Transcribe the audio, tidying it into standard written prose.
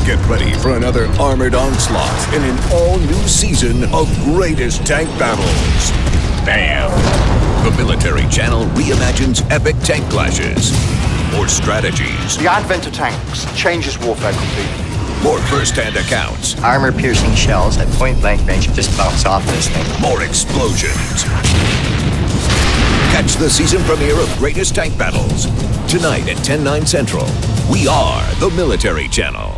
Get ready for another armored onslaught in an all-new season of Greatest Tank Battles. Bam! The Military Channel reimagines epic tank clashes. More strategies. The advent of tanks changes warfare completely. More first-hand accounts. Armor-piercing shells at point-blank range just bounce off this thing. More explosions. Catch the season premiere of Greatest Tank Battles. Tonight at 10/9 Central. We are the Military Channel.